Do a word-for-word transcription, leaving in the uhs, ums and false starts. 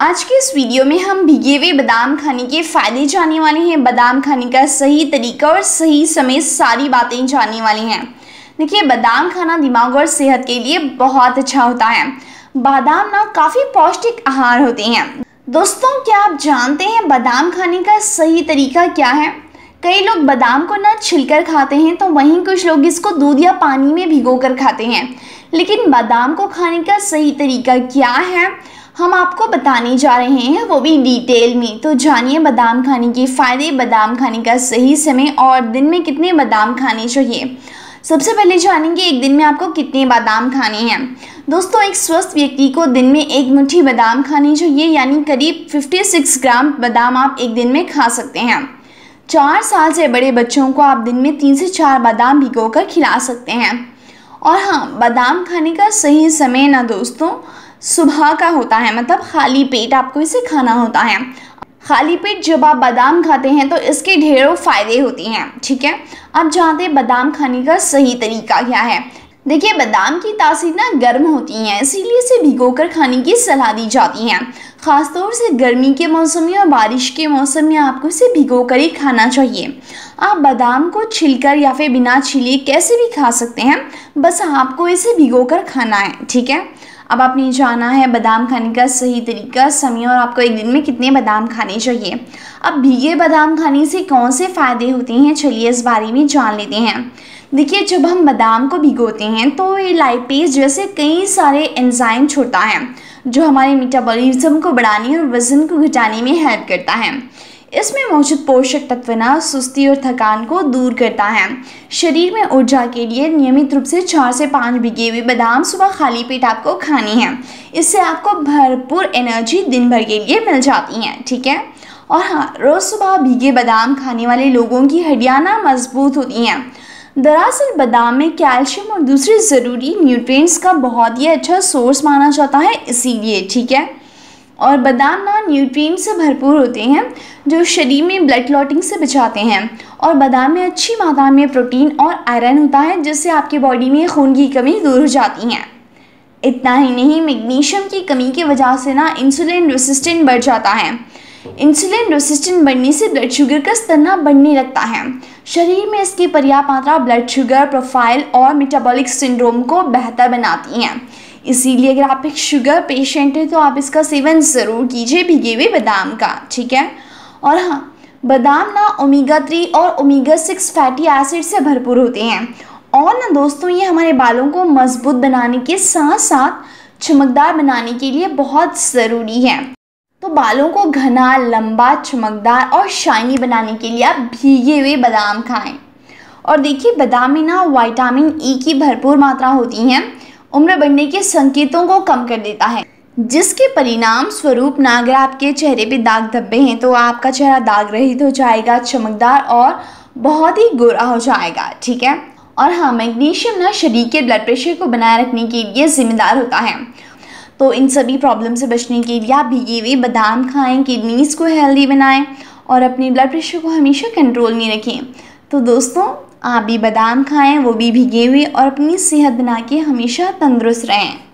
आज के इस वीडियो में हम भीगे हुए बादाम खाने के फ़ायदे जानने वाले हैं। बादाम खाने का सही तरीका और सही समय, सारी बातें जानने वाली हैं। देखिए, बादाम खाना दिमाग और सेहत के लिए बहुत अच्छा होता है। बादाम ना काफ़ी पौष्टिक आहार होते हैं। दोस्तों, क्या आप जानते हैं बादाम खाने का सही तरीका क्या है? कई लोग बादाम को ना छिलकर खाते हैं, तो वहीं कुछ लोग इसको दूध या पानी में भिगोकर खाते हैं। लेकिन बादाम को खाने का सही तरीका क्या है, हम आपको बताने जा रहे हैं, वो भी डिटेल में। तो जानिए बादाम खाने के फ़ायदे, बादाम खाने का सही समय और दिन में कितने बादाम खाने चाहिए। सबसे पहले जानेंगे एक दिन में आपको कितने बादाम खाने हैं। दोस्तों, एक स्वस्थ व्यक्ति को दिन में एक मुट्ठी बादाम खानी चाहिए, यानी करीब छप्पन ग्राम बादाम आप एक दिन में खा सकते हैं। चार साल से बड़े बच्चों को आप दिन में तीन से चार बादाम भिगोकर खिला सकते हैं। और हाँ, बादाम खाने का सही समय ना दोस्तों सुबह का होता है, मतलब खाली पेट आपको इसे खाना होता है। खाली पेट जब आप बादाम खाते हैं तो इसके ढेरों फ़ायदे होते हैं। ठीक है, अब जानते हैं बादाम खाने का सही तरीका क्या है। देखिए, बादाम की तासीर ना गर्म होती हैं, इसीलिए इसे भिगोकर खाने की सलाह दी जाती है। ख़ासतौर से गर्मी के मौसम में और बारिश के मौसम में आपको इसे भिगोकर ही खाना चाहिए। आप बादाम को छिलकर या फिर बिना छिले कैसे भी खा सकते हैं, बस आपको इसे भिगोकर खाना है। ठीक है, अब आपने जाना है बादाम खाने का सही तरीका, समय और आपको एक दिन में कितने बादाम खाने चाहिए। अब भीगे बादाम खाने से कौन से फ़ायदे होते हैं, चलिए इस बारे में जान लेते हैं। देखिए, जब हम बादाम को भिगोते हैं तो ये लाइपेज जैसे कई सारे एंजाइम छोड़ता है, जो हमारे मेटाबॉलिज्म को बढ़ाने और वज़न को घटाने में हेल्प करता है। इसमें मौजूद पोषक तत्व ना सुस्ती और थकान को दूर करता है। शरीर में ऊर्जा के लिए नियमित रूप से चार से पाँच भिगे हुए बादाम सुबह खाली पेट आपको खानी है। इससे आपको भरपूर एनर्जी दिन भर के लिए मिल जाती है। ठीक है, और हाँ, रोज़ सुबह भीगे बादाम खाने वाले लोगों की हड्डियाँ ना मजबूत होती हैं। दरअसल बादाम में कैल्शियम और दूसरे ज़रूरी न्यूट्रिएंट्स का बहुत ही अच्छा सोर्स माना जाता है, इसीलिए। ठीक है, और बादाम ना न्यूट्रिएंट से भरपूर होते हैं, जो शरीर में ब्लड क्लॉटिंग से बचाते हैं। और बादाम में अच्छी मात्रा में प्रोटीन और आयरन होता है, जिससे आपकी बॉडी में खून की कमी दूर हो जाती है। इतना ही नहीं, मैग्नीशियम की कमी की वजह से ना इंसुलिन रेसिस्टेंट बढ़ जाता है। इंसुलिन रेसिस्टेंट बढ़ने से ब्लड शुगर का स्तर ना बढ़ने लगता है। शरीर में इसकी पर्याप्त मात्रा ब्लड शुगर प्रोफाइल और मेटाबॉलिक सिंड्रोम को बेहतर बनाती हैं। इसीलिए अगर आप एक शुगर पेशेंट हैं तो आप इसका सेवन ज़रूर कीजिए, भीगे हुए बादाम का। ठीक है, और हाँ, बादाम ना ओमेगा थ्री और ओमेगा सिक्स फैटी एसिड से भरपूर होते हैं। और ना दोस्तों, ये हमारे बालों को मजबूत बनाने के साथ साथ चमकदार बनाने के लिए बहुत ज़रूरी है। तो बालों को घना, लंबा, चमकदार और शाइनी बनाने के लिए आप भीगे हुए बादाम खाएं। और देखिए, बादाम में ना विटामिन ई की भरपूर मात्रा होती है, उम्र बढ़ने के संकेतों को कम कर देता है, जिसके परिणाम स्वरूप ना अगर आपके चेहरे पे दाग धब्बे हैं तो आपका चेहरा दाग रहित हो जाएगा, चमकदार और बहुत ही गोरा हो जाएगा। ठीक है, और हाँ, मैग्नीशियम ना शरीर के ब्लड प्रेशर को बनाए रखने के लिए जिम्मेदार होता है। तो इन सभी प्रॉब्लम से बचने के लिए आप भीगे हुए बादाम खाएं, किडनीज़ को हेल्दी बनाएं और अपने ब्लड प्रेशर को हमेशा कंट्रोल में रखें। तो दोस्तों, आप भी बादाम खाएं, वो भी भीगे हुए, और अपनी सेहत बना के हमेशा तंदुरुस्त रहें।